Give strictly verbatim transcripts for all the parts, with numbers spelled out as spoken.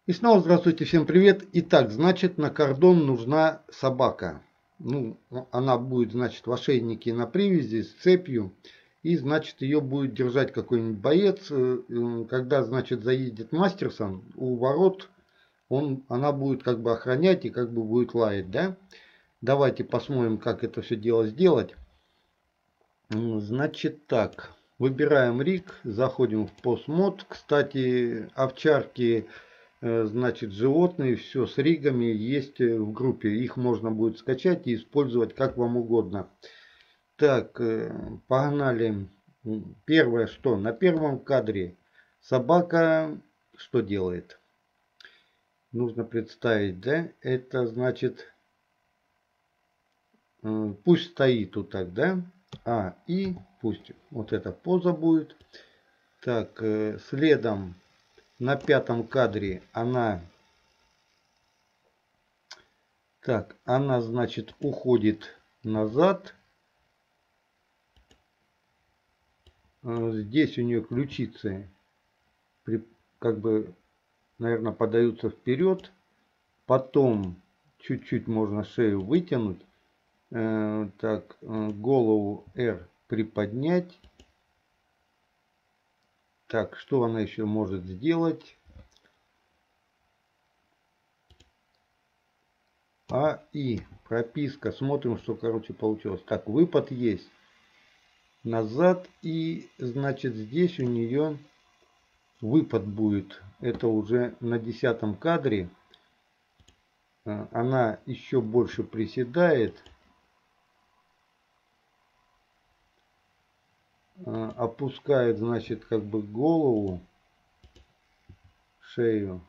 И снова здравствуйте, всем привет. Итак, значит, на кордон нужна собака. Ну, она будет, значит, в ошейнике на привязи с цепью. И, значит, ее будет держать какой-нибудь боец. Когда, значит, заедет Мастерсон, у ворот он, она будет как бы охранять и как бы будет лаять, да? Давайте посмотрим, как это все дело сделать. Значит так, выбираем риг, заходим в постмод. Кстати, овчарки, значит, животные, все с ригами есть в группе. Их можно будет скачать и использовать как вам угодно. Так, погнали. Первое, что на первом кадре собака что делает? Нужно представить, да? Это значит, пусть стоит вот так, да? А, и пусть вот эта поза будет. Так, следом на пятом кадре она, так, она, значит, уходит назад. Здесь у нее ключицы, как бы, наверное, подаются вперед. Потом чуть-чуть можно шею вытянуть. Так, голову R приподнять. Так, что она еще может сделать? А, и прописка. Смотрим, что, короче, получилось. Так, выпад есть. Назад. И, значит, здесь у нее выпад будет. Это уже на десятом кадре. Она еще больше приседает. Опускает, значит, как бы голову, шею.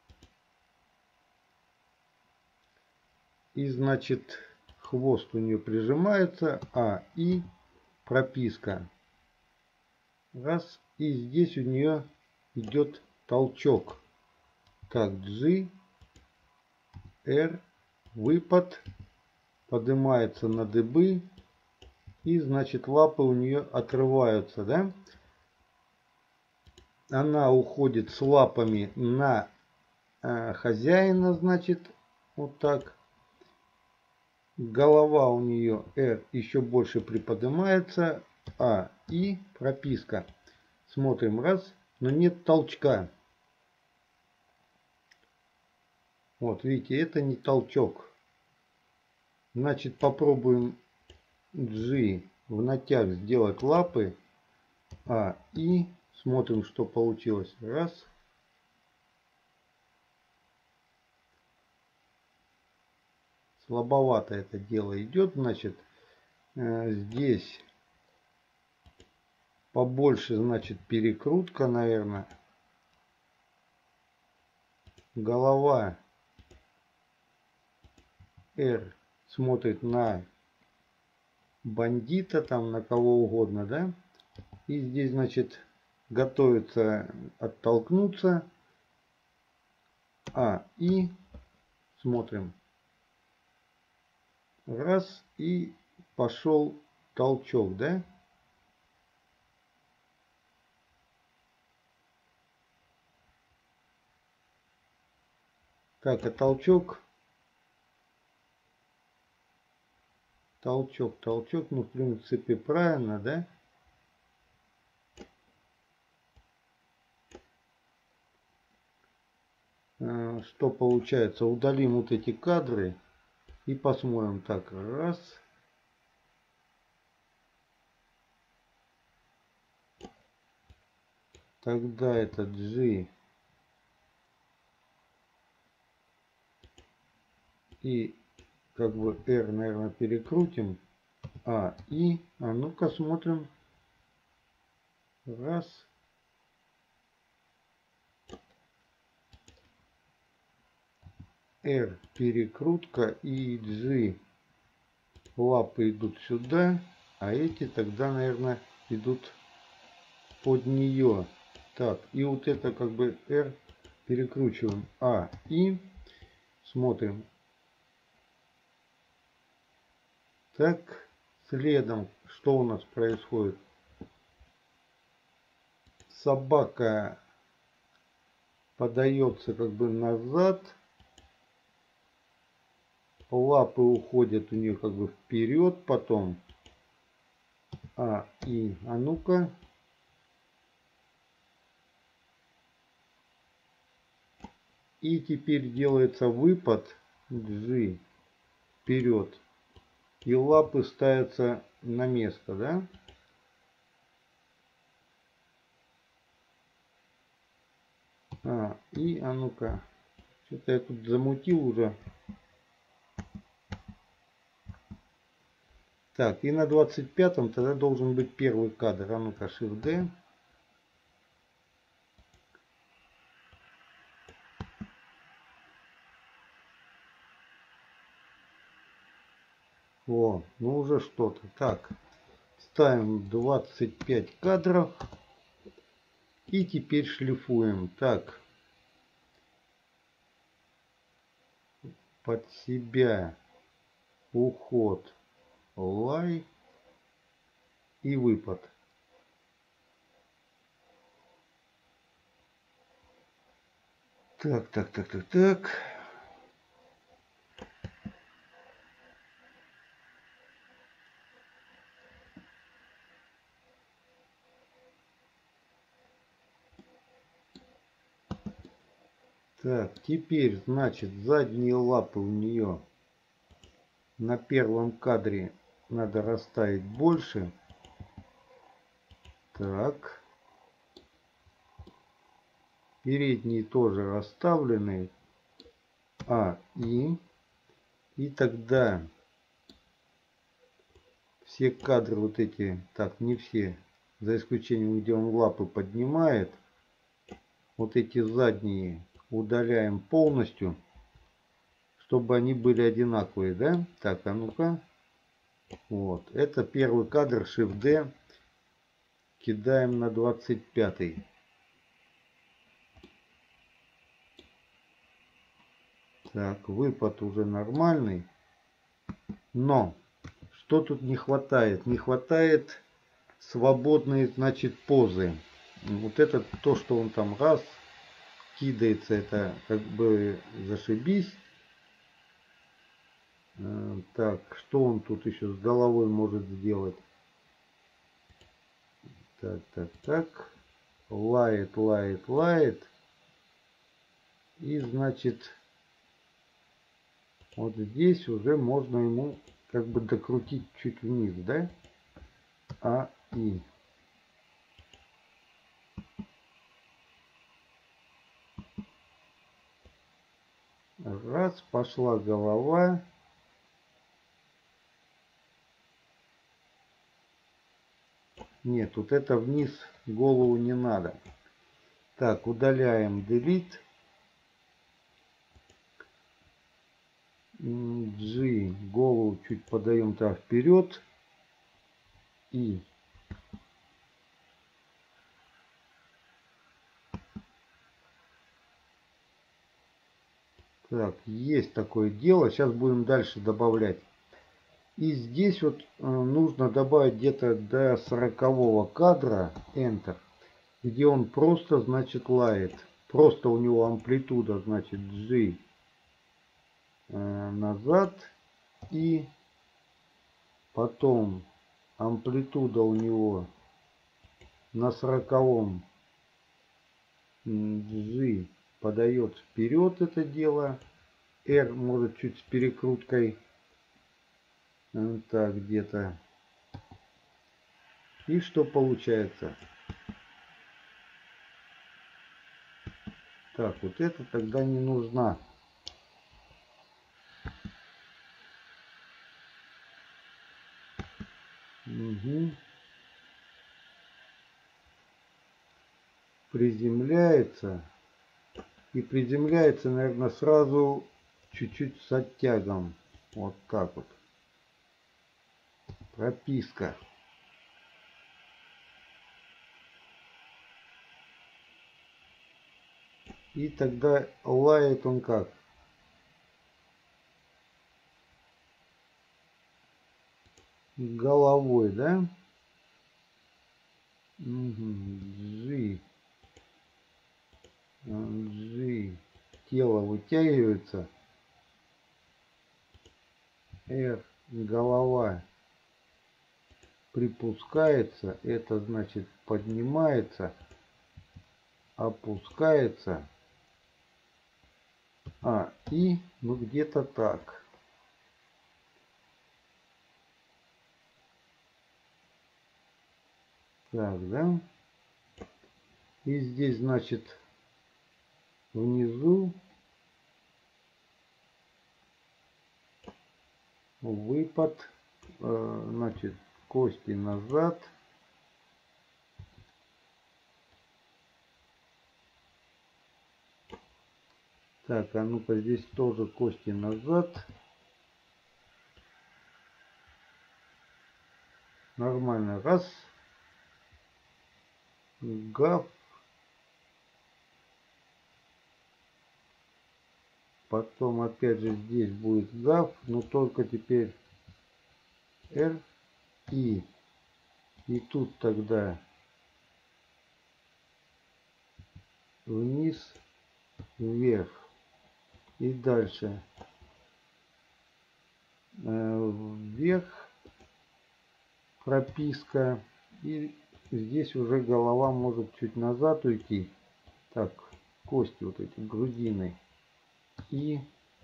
И, значит, хвост у нее прижимается. А, и прописка. Раз. И здесь у нее идет толчок. Так, G, R, выпад. Поднимается на дыбы. И, значит, лапы у нее отрываются, да? Она уходит с лапами на э, хозяина, значит, вот так. Голова у нее R еще больше приподнимается. А, и прописка. Смотрим, раз, но нет толчка. Вот, видите, это не толчок. Значит, попробуем G в натяг сделать лапы. А, и смотрим, что получилось. Раз. Слабовато это дело идет. Значит, здесь побольше, значит, перекрутка, наверное. Голова R смотрит на бандита, там на кого угодно, да? И здесь, значит, готовится оттолкнуться. А, и смотрим. Раз, и пошел толчок, да? Так, а толчок... Толчок, толчок, ну, в принципе, правильно, да? Что получается? Удалим вот эти кадры и посмотрим. Так, раз. Тогда это G. И как бы R, наверное, перекрутим. А, и, а ну-ка смотрим. Раз. R перекрутка и G. Лапы идут сюда, а эти тогда, наверное, идут под нее. Так, и вот это как бы R перекручиваем. А, и смотрим. Так, следом, что у нас происходит? Собака подается как бы назад. Лапы уходят у нее как бы вперед, потом А, И. А ну-ка. И теперь делается выпад G вперед. И лапы ставятся на место, да? А, и, а ну-ка. Что-то я тут замутил уже. Так, и на двадцать пятом тогда должен быть первый кадр. А ну-ка, Shift-D. О, ну уже что-то. Так, ставим двадцать пять кадров. И теперь шлифуем. Так, под себя уход, лай и выпад. Так, так, так, так, так. Так, теперь, значит, задние лапы у нее на первом кадре надо расставить больше. Так. Передние тоже расставлены. А, И. И тогда все кадры вот эти, так, не все, за исключением, где он лапы поднимает, вот эти задние удаляем полностью, чтобы они были одинаковые, да? Так, а ну-ка. Вот, это первый кадр, Shift-D, кидаем на двадцать пятый. Так, выпад уже нормальный. Но, что тут не хватает? Не хватает свободной, значит, позы. Вот это то, что он там раз кидается, это как бы зашибись. Так, что он тут еще с головой может сделать? Так, так, так. Лает, лает, лает. И, значит, вот здесь уже можно ему как бы докрутить чуть вниз, да? А, И. Раз, пошла голова. Нет, вот это вниз голову не надо. Так, удаляем Delete. G, голову чуть подаем так вперед. И. Так, есть такое дело. Сейчас будем дальше добавлять. И здесь вот э, нужно добавить где-то до сорокового кадра, Enter, где он просто, значит, лает. Просто у него амплитуда, значит, G э, назад. И потом амплитуда у него на сороковом G подает вперед это дело. R может чуть с перекруткой. Так, где-то. И что получается? Так, вот это тогда не нужна. Угу. Приземляется. И приземляется, наверное, сразу чуть-чуть с оттягом. Вот так вот. Прописка. И тогда лает он как? Головой, да? Угу. G. G, тело вытягивается, R, голова припускается, это значит поднимается, опускается, а, и, ну, где-то так. Так, да? И здесь, значит, внизу выпад, э, значит, кости назад. Так, а ну-ка здесь тоже кости назад. Нормально. Раз. Гав. Потом опять же здесь будет гав, но только теперь R, И. И тут тогда вниз, вверх. И дальше э, вверх, прописка. И здесь уже голова может чуть назад уйти. Так, кости вот эти, грудины. И,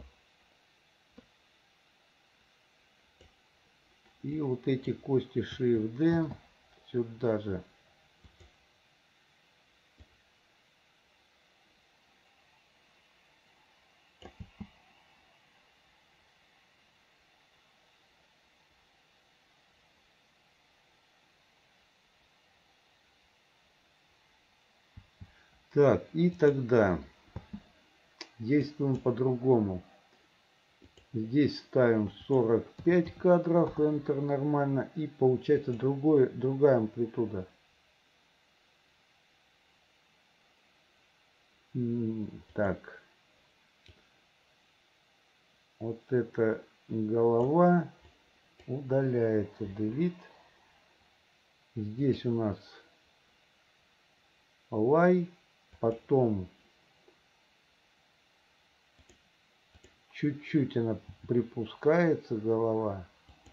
и вот эти кости Shift D сюда же. Так, и тогда действуем по-другому. Здесь ставим сорок пять кадров, Enter нормально, и получается другой, другая амплитуда. Так, вот эта голова удаляется, delete. Здесь у нас лай, потом чуть-чуть она припускается, голова.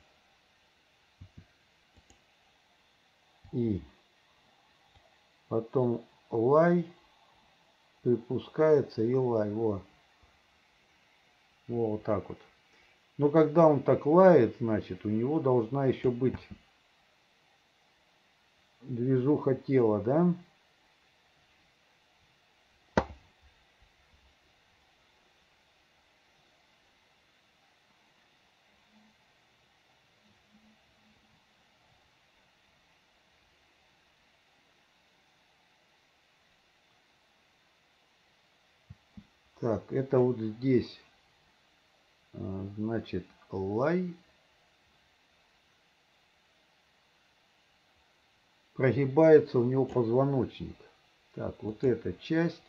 И потом лай, припускается и лай. Вот. Вот так вот. Но когда он так лает, значит, у него должна еще быть движуха тела, да? Так, это вот здесь, значит, лай. Прогибается у него позвоночник. Так, вот эта часть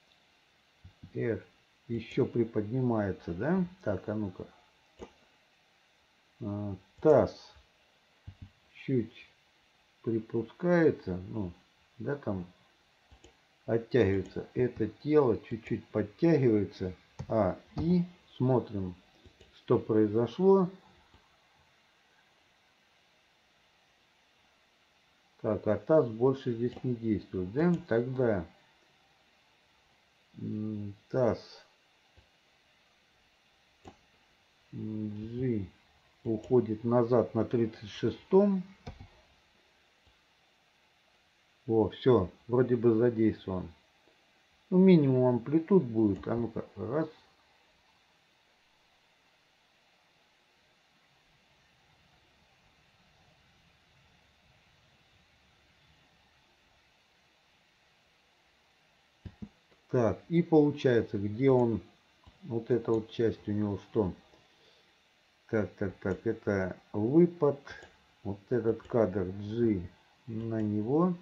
R еще приподнимается, да? Так, а ну-ка. Таз чуть припускается, ну, да, там оттягивается. Это тело чуть-чуть подтягивается. А, и смотрим, что произошло. Так, а таз больше здесь не действует, да? Тогда таз G уходит назад на тридцать шестом. О, все, вроде бы задействован. Ну, минимум амплитуд будет. А ну-ка, раз. Так, и получается, где он, вот эта вот часть у него что? Так, так, так, это выпад. Вот этот кадр G на него.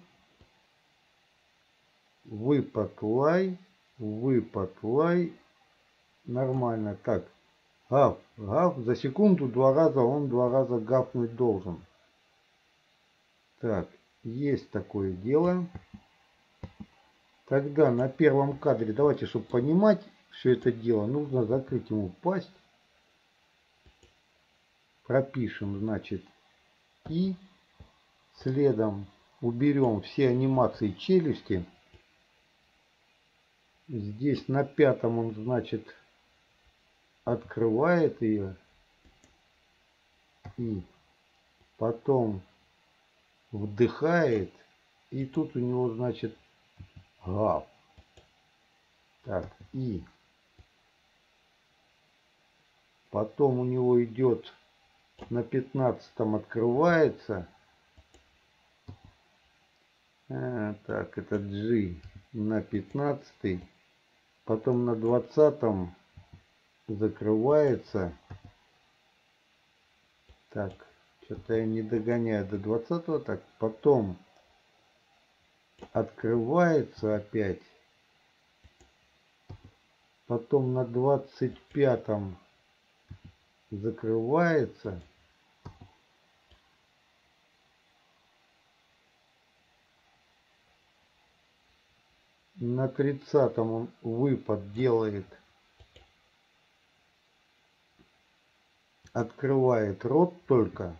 Выпад лай. Выпад лай. Нормально. Так. Гав. Гав. За секунду два раза он два раза гавнуть должен. Так. Есть такое дело. Тогда на первом кадре, давайте, чтобы понимать все это дело, нужно закрыть ему пасть. Пропишем, значит, и следом уберем все анимации челюсти. Здесь на пятом он, значит, открывает ее. И потом вдыхает. И тут у него, значит, гав. Так, и потом у него идет на пятнадцатом открывается. А, так, это G на пятнадцатый. Потом на двадцатом закрывается. Так, что-то я не догоняю до двадцатого. Так, потом открывается опять. Потом на двадцать пятом закрывается. На тридцатом он выпад делает. Открывает рот только.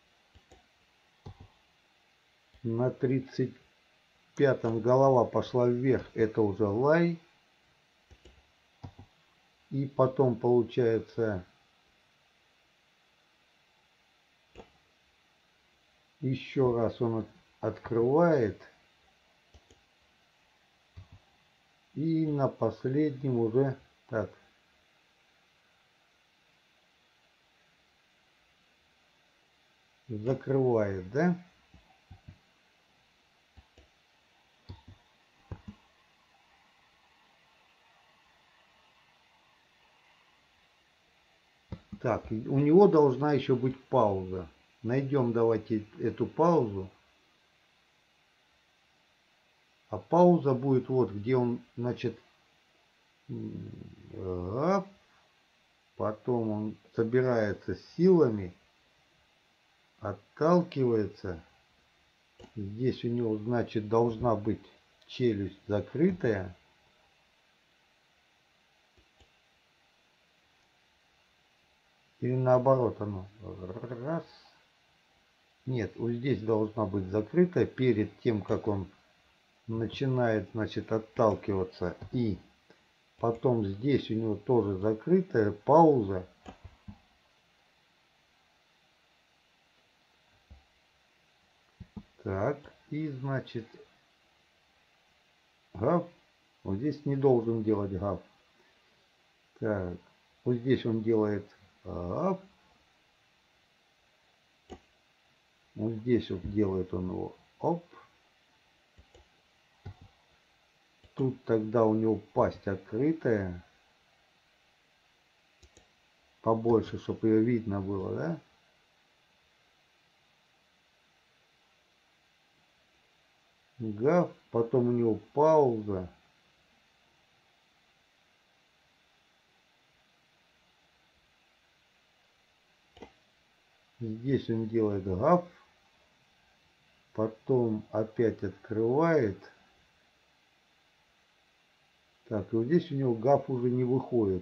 На тридцать пятом голова пошла вверх. Это уже лай. И потом получается еще раз он открывает. И на последнем уже так. Закрывает, да? Так, у него должна еще быть пауза. Найдем давайте эту паузу. А пауза будет вот, где он, значит, потом он собирается силами, отталкивается. Здесь у него, значит, должна быть челюсть закрытая. Или наоборот оно. Раз. Нет, вот здесь должна быть закрыта перед тем, как он начинает, значит, отталкиваться. И потом здесь у него тоже закрытая пауза. Так, и значит, гав. Вот здесь не должен делать гав. Так, вот здесь он делает гав. Вот здесь вот делает он его оп. Тут тогда у него пасть открытая. Побольше, чтобы ее видно было, да? Гав. Потом у него пауза. Здесь он делает гав. Потом опять открывает. Так, и вот здесь у него гав уже не выходит.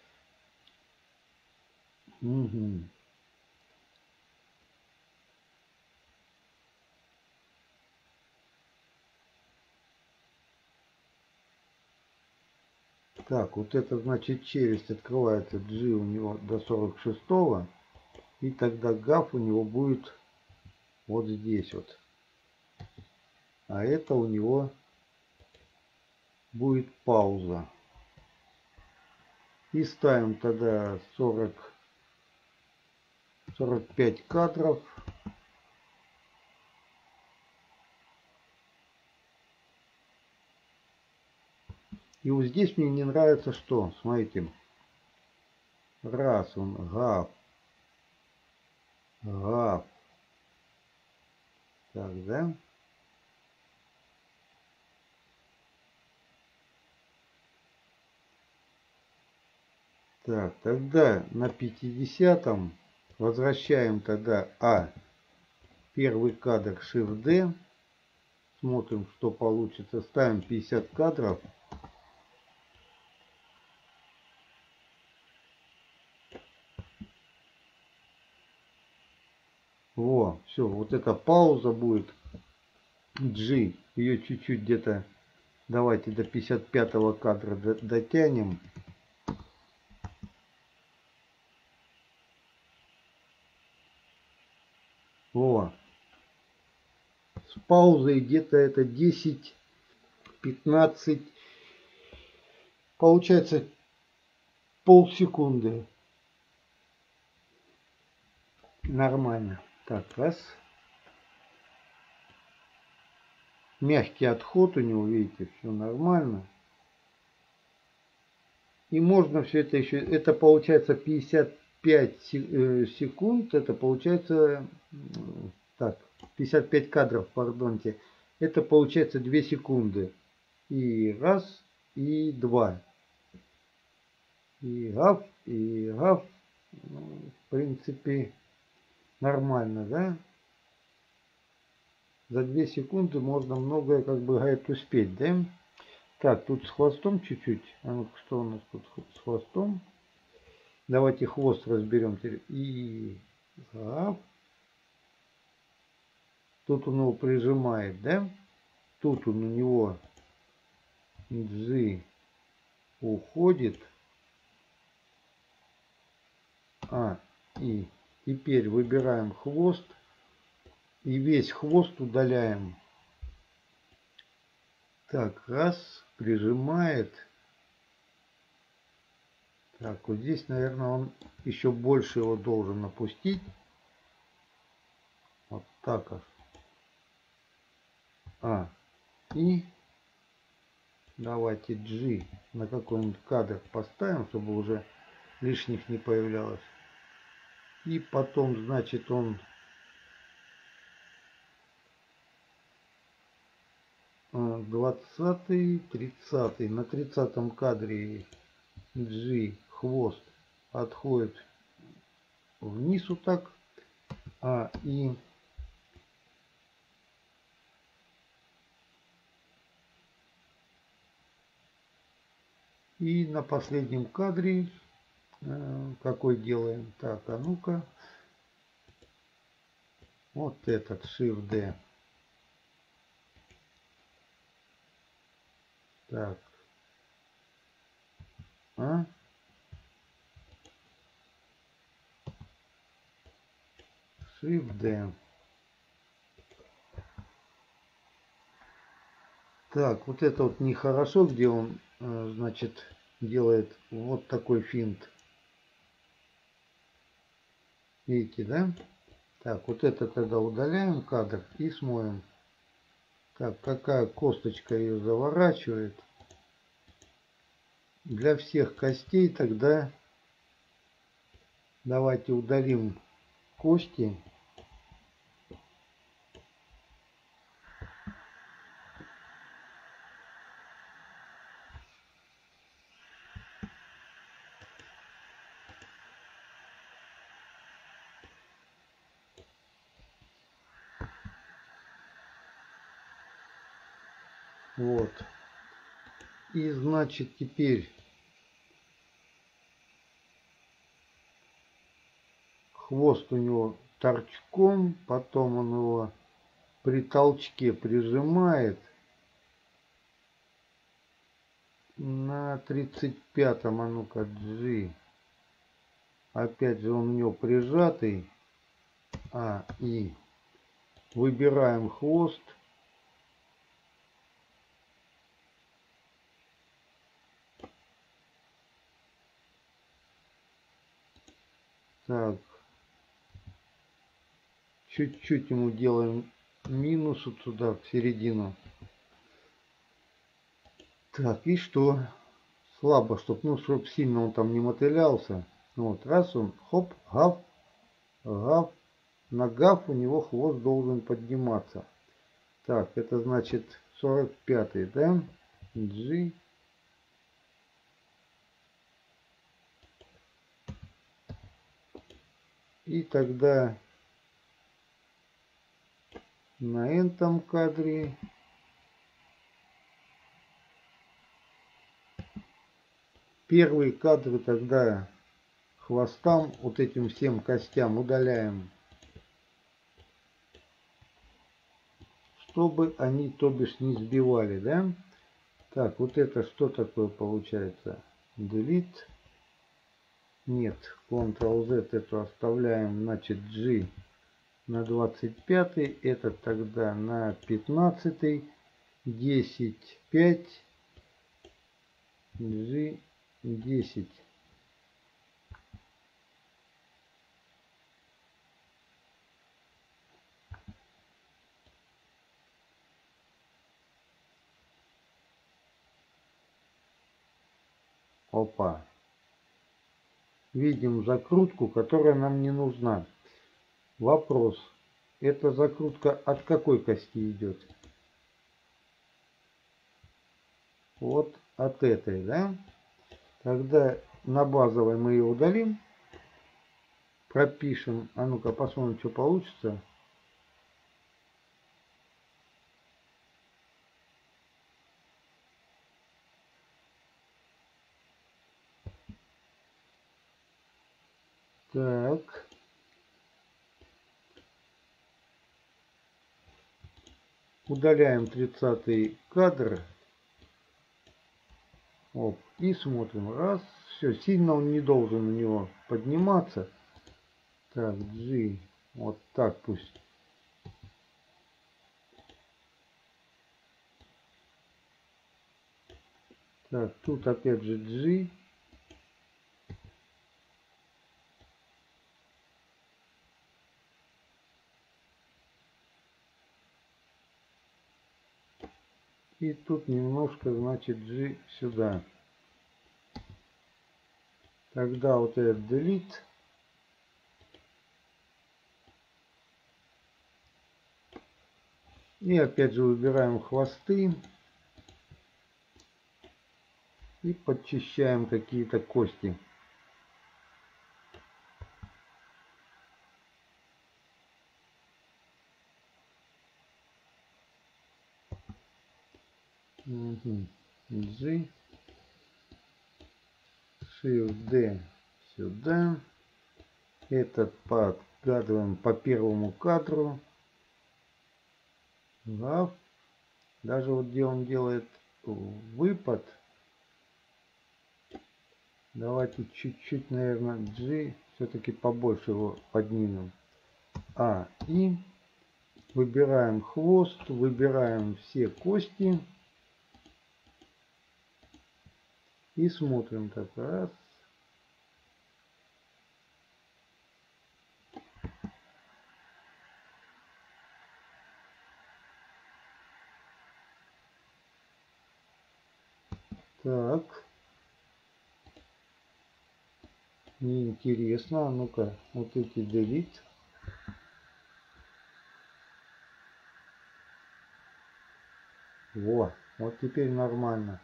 Угу. Так, вот это значит челюсть открывается G у него до сорок шестого. И тогда гав у него будет вот здесь вот. А это у него будет пауза. И ставим тогда сорок, сорок пять кадров. И вот здесь мне не нравится что. Смотрите. Раз он гав. Гав. Так, да? Так, тогда на пятидесятом возвращаем тогда А. Первый кадр Shift D. Смотрим, что получится. Ставим пятьдесят кадров. Во, все, вот эта пауза будет. G, ее чуть-чуть где-то, давайте до пятьдесят пятого кадра дотянем. Во. С паузой где-то это десять-пятнадцать. Получается полсекунды. Нормально. Так, раз. Мягкий отход у него, видите, все нормально. И можно все это еще, это получается пятьдесят пять секунд, это получается, так, пятьдесят пять кадров, пардонте, это получается две секунды. И раз, и два. И гав, и гав, ну, в принципе, нормально, да? За две секунды можно многое, как бы, говорит, успеть, да? Так, тут с хвостом чуть-чуть. А ну что у нас тут с хвостом? Давайте хвост разберем. И гав. Тут он его прижимает, да? Тут он у него G уходит. А, и теперь выбираем хвост. И весь хвост удаляем. Так, раз, прижимает. Так, вот здесь, наверное, он еще больше его должен опустить. Вот так вот. А, и давайте G на какой-нибудь кадр поставим, чтобы уже лишних не появлялось. И потом, значит, он двадцатый, тридцатый. На тридцатом кадре G хвост отходит вниз вот так. А, и И на последнем кадре э, какой делаем? Так, а ну-ка. Вот этот Shift-D. Так. А? Shift-D. Так, вот это вот нехорошо, где он, э, значит, делает вот такой финт. Видите, да? Так, вот это тогда удаляем кадр и смоем. Так, какая косточка ее заворачивает. Для всех костей тогда давайте удалим кости. Вот. И значит теперь хвост у него торчком, потом он его при толчке прижимает. На тридцать пятом, а ну-ка, G. Опять же он у него прижатый. А, и выбираем хвост. Так. Чуть-чуть ему делаем минус вот сюда, в середину. Так, и что? Слабо, чтобы, ну, чтобы сильно он там не мотылялся. Вот, раз он, хоп, гав, гав. На гав у него хвост должен подниматься. Так, это значит сорок пятый, да? G. И тогда на этом кадре первые кадры тогда хвостам, вот этим всем костям удаляем, чтобы они, то бишь, не сбивали, да? Так, вот это что такое получается? Delete. Нет, контрол-Z эту оставляем, значит, G на двадцать пятый, этот тогда на пятнадцатый, десять, пять, G десять. Опа. Видим закрутку, которая нам не нужна. Вопрос. Эта закрутка от какой кости идет? Вот от этой, да? Тогда на базовой мы ее удалим. Пропишем. А ну-ка посмотрим, что получится. Так. Удаляем тридцатый кадр. Оп, и смотрим. Раз. Все, сильно он не должен у него подниматься. Так, G. Вот так пусть. Так, тут опять же G. И тут немножко, значит, G сюда. Тогда вот этот delete. И опять же выбираем хвосты. И подчищаем какие-то кости. Угу. G. Shift D сюда. Этот подгадываем по первому кадру. Да. Даже вот где он делает выпад. Давайте чуть-чуть, наверное, G все-таки побольше его поднимем. А, и выбираем хвост, выбираем все кости. И смотрим так. Раз. Так. Неинтересно. А ну-ка, вот эти delete. Во, вот теперь нормально.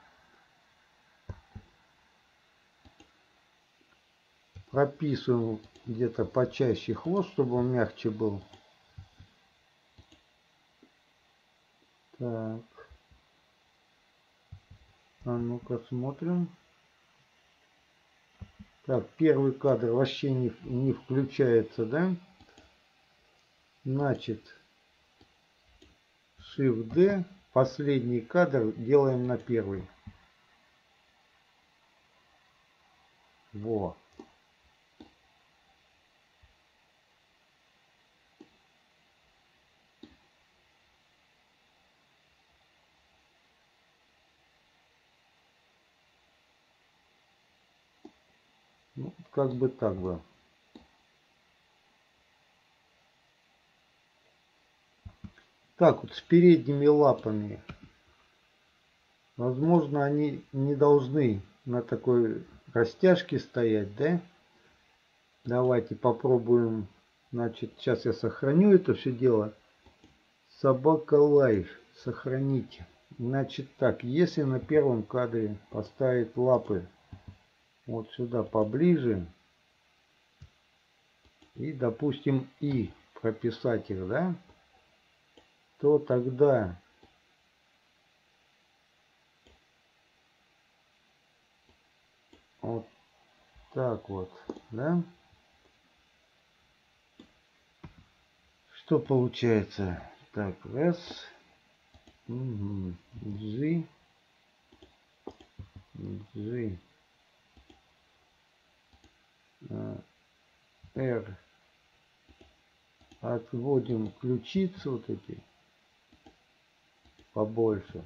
Прописываем где-то почаще хвост, чтобы он мягче был. Так. А ну-ка смотрим. Так, первый кадр вообще не, не включается, да? Значит, Shift D, последний кадр делаем на первый. Во. Ну, как бы так бы. Так, вот с передними лапами. Возможно, они не должны на такой растяжке стоять, да? Давайте попробуем. Значит, сейчас я сохраню это все дело. Собака лайф. Сохранить. Значит так, если на первом кадре поставить лапы вот сюда поближе. И, допустим, и прописать их, да? То тогда Вот так вот, да? Что получается? Так, раз. Угу. G. G. R. Отводим ключицы вот эти побольше.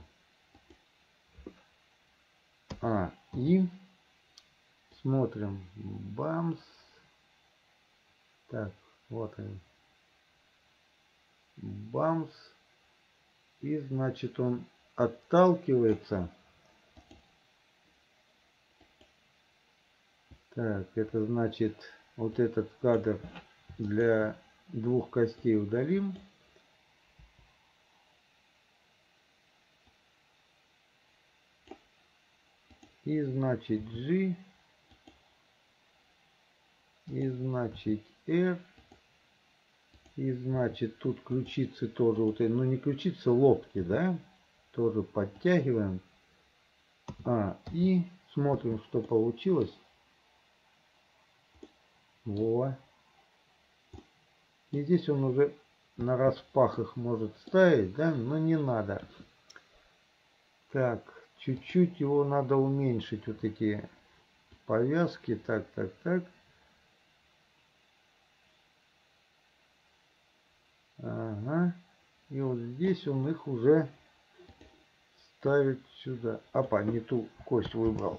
А, и смотрим. Бамс. Так, вот он. Бамс. И значит он отталкивается. Так, это значит вот этот кадр для двух костей удалим. И значит G. И значит R. И значит тут ключицы тоже, вот, ну не ключицы, локти, да, тоже подтягиваем. А, и смотрим, что получилось. Во. И здесь он уже на распахах может ставить, да, но не надо. Так, чуть-чуть его надо уменьшить, вот эти повязки. Так, так, так. Ага. И вот здесь он их уже ставит сюда. Опа, не ту кость выбрал.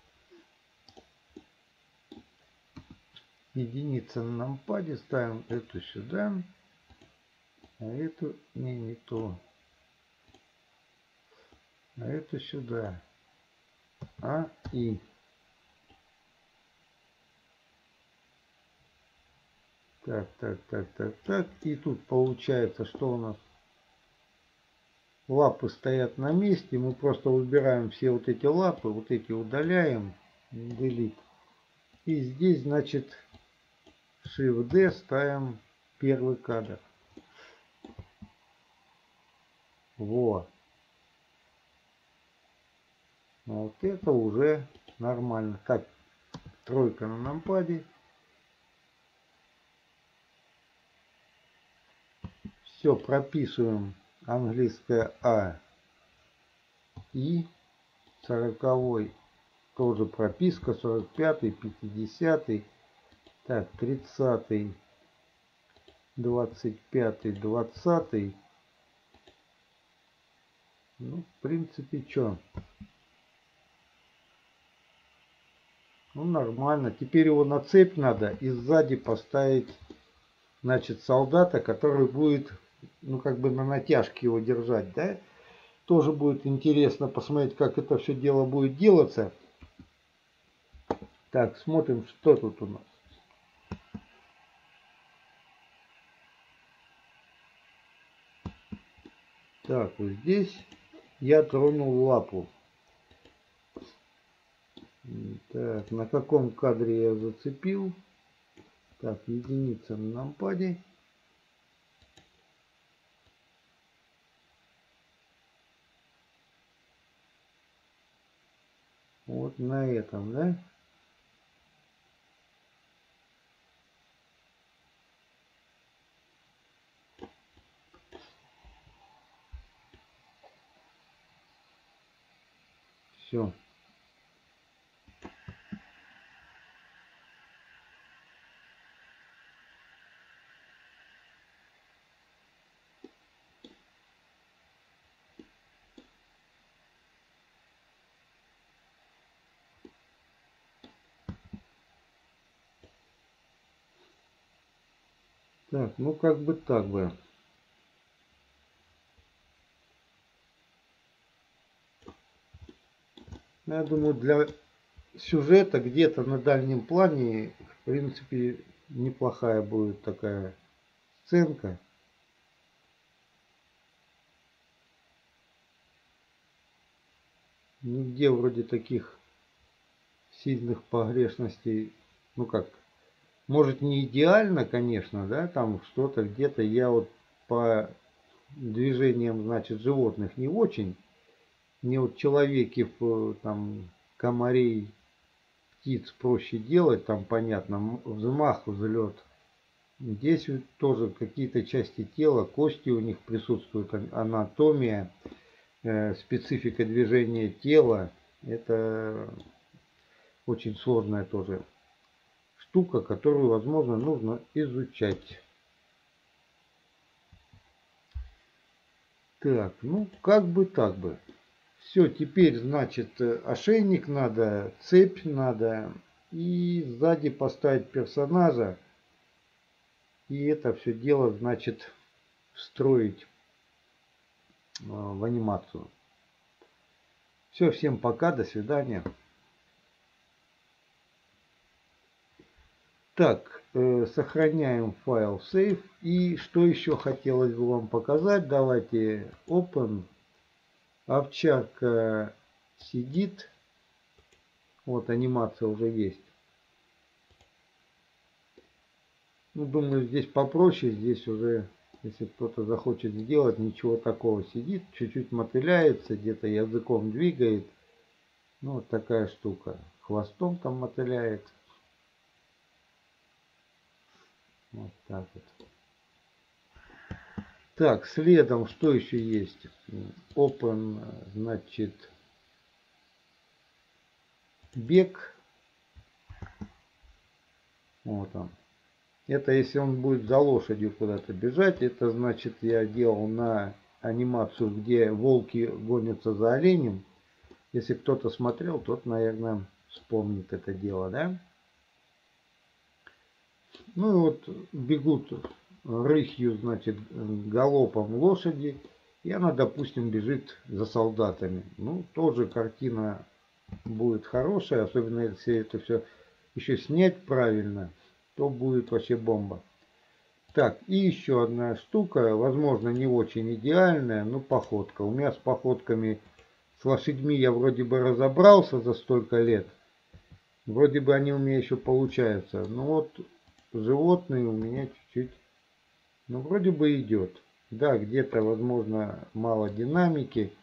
Единица на нампаде, ставим эту сюда, а эту не, не то, а эту сюда. А, и. Так, так, так, так, так. И тут получается, что у нас лапы стоят на месте. Мы просто выбираем все вот эти лапы, вот эти удаляем. Delete. И здесь, значит, Shift-D ставим первый кадр. Во. Вот это уже нормально. Так, тройка на нампаде. Все, прописываем английское А. И сороковой тоже прописка, сорок пятый, пятидесятый, так, тридцатый, двадцать пятый, двадцатый. Ну, в принципе, что? Ну, нормально. Теперь его на цепь надо и сзади поставить, значит, солдата, который будет, ну, как бы на натяжке его держать, да? Тоже будет интересно посмотреть, как это все дело будет делаться. Так, смотрим, что тут у нас. Так, вот здесь я тронул лапу. Так, на каком кадре я зацепил? Так, единица на нампаде. Вот на этом, да? Все. Так, ну как бы так бы. Я думаю, для сюжета где-то на дальнем плане, в принципе, неплохая будет такая сценка. Нигде вроде таких сильных погрешностей, ну как, может не идеально, конечно, да, там что-то где-то я вот по движениям, значит, животных не очень. Мне вот человеки, там, комарей птиц проще делать, там понятно, взмах, взлет. Здесь вот тоже какие-то части тела, кости у них присутствуют, анатомия, э, специфика движения тела. Это очень сложная тоже штука, которую, возможно, нужно изучать. Так, ну как бы так бы. Все, теперь, значит, ошейник надо, цепь надо и сзади поставить персонажа. И это все дело, значит, встроить в анимацию. Все, всем пока, до свидания. Так, э, сохраняем файл в сейф. И что еще хотелось бы вам показать, давайте open. Овчарка сидит. Вот анимация уже есть. Ну, думаю, здесь попроще. Здесь уже, если кто-то захочет сделать, ничего такого. Сидит, чуть-чуть мотыляется, где-то языком двигает. Ну, вот такая штука. Хвостом там мотыляет. Вот так вот. Так, следом что еще есть? Open, значит, бег. Вот он. Это если он будет за лошадью куда-то бежать, это значит я делал на анимацию, где волки гонятся за оленем. Если кто-то смотрел, тот, наверное, вспомнит это дело, да? Ну и вот бегут рысью, значит, галопом лошади. И она, допустим, бежит за солдатами. Ну, тоже картина будет хорошая, особенно если это все еще снять правильно, то будет вообще бомба. Так, и еще одна штука, возможно, не очень идеальная, но походка. У меня с походками, с лошадьми я вроде бы разобрался за столько лет. Вроде бы они у меня еще получаются. Но вот животные у меня чуть-чуть, ну, вроде бы идет. Да, где-то, возможно, мало динамики,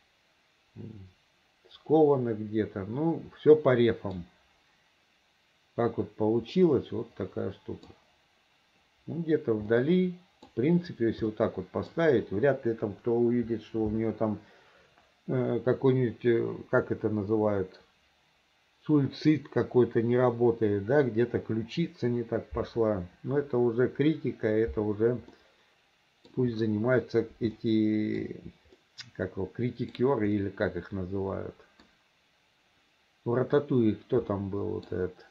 сковано где-то. Ну, все по рефам. Как вот получилось, вот такая штука. Ну, где-то вдали, в принципе, если вот так вот поставить, вряд ли там кто увидит, что у нее там э, какой-нибудь, э, как это называют, суицид какой-то не работает, да, где-то ключица не так пошла. Но это уже критика, это уже пусть занимаются эти, как его, критикеры или как их называют. В Рататуе кто там был вот этот?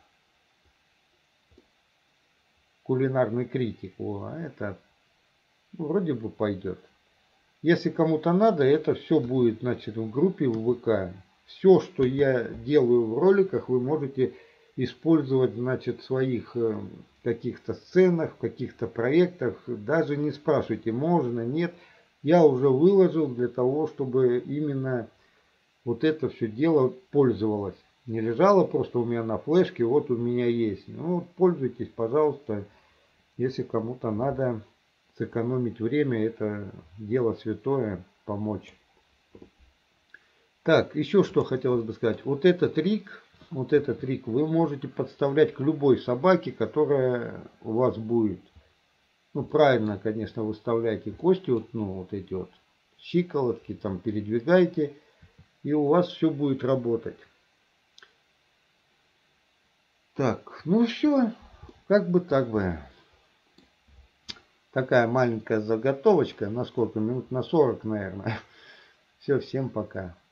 Кулинарный критик. О, а это ну, вроде бы пойдет. Если кому-то надо, это все будет, значит, в группе в ВК. Все, что я делаю в роликах, вы можете использовать, значит, в своих каких-то сценах, в каких-то проектах. Даже не спрашивайте, можно, нет. Я уже выложил для того, чтобы именно вот это все дело пользовалось. Не лежало просто у меня на флешке, вот у меня есть. Ну вот пользуйтесь, пожалуйста. Если кому-то надо сэкономить время, это дело святое, помочь. Так, еще что хотелось бы сказать. Вот этот трик, вот этот трик вы можете подставлять к любой собаке, которая у вас будет. Ну, правильно, конечно, выставляйте кости, вот, ну, вот эти вот щиколотки, там передвигайте, и у вас все будет работать. Так, ну все, как бы так бы. Такая маленькая заготовочка, на сколько минут, на сорок, наверное. Все, всем пока.